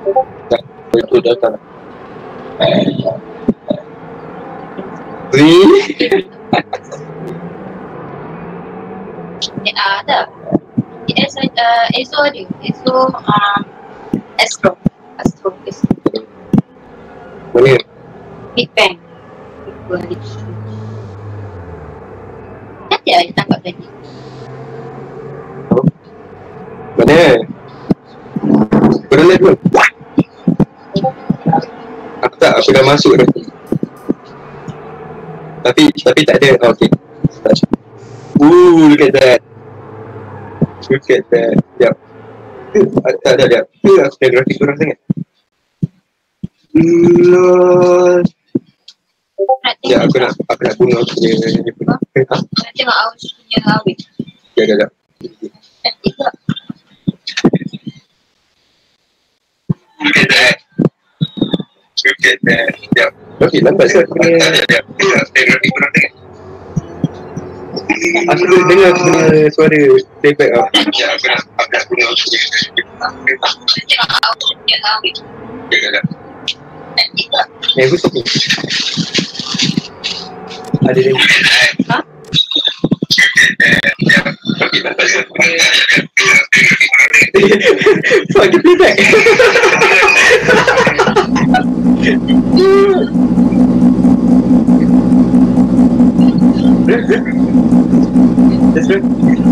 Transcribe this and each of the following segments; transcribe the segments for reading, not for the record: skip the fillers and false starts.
Tak, itu datang. Tak. ESO ada. Astro. Mana? Big Bang. Nanti ada tangkap tadi. Mana? Kau live belum? Aku dah masuk dah. Tapi tak ada. Oh, okay. Look at that. Sekejap. Tak ada. Aku dah grafik kurang sangat. Lol. Ya, aku nak bunuh aku punya ni pun. Nak tengok Aus punya awet. Sekejap. Cantik tak? Look at that. Sekejap. Okay, lambat sekali aku punya. Grafik kurang sangat. Aku dengar aku punya suara playback lah. Ya, aku nak bunuh aku punya. Nak tengok Aus punya awet. Sekejap. Cantik tak? Aku stop ni. Ada dia. Ha? Okay, lambat sekali. Fuck, dia playback. That's right.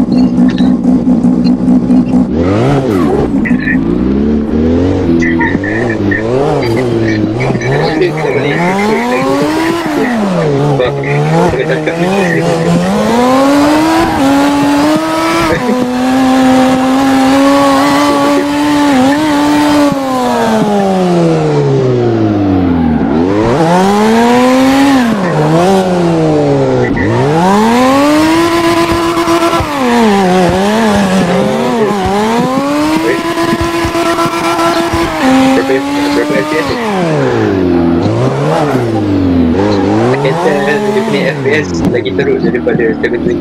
Dia punya FPS lagi teruk daripada 720.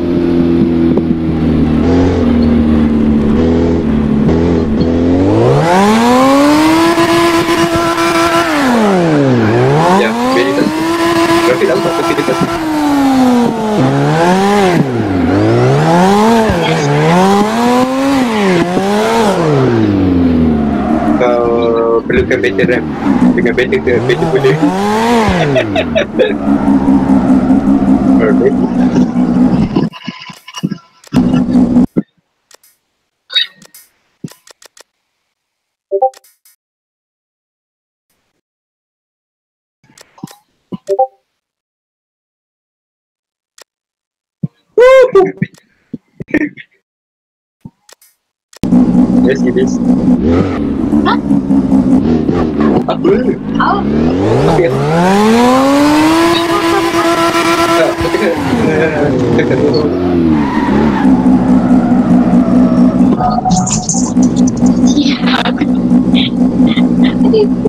Ya, very fast. Grafik lambat tapi dia fast. Kau perlukan better RAM. Dengan better ke better boleh. Perfect. Yes, it is. Hah? Apa? Aus? Okay. Tak, kita kena Ya.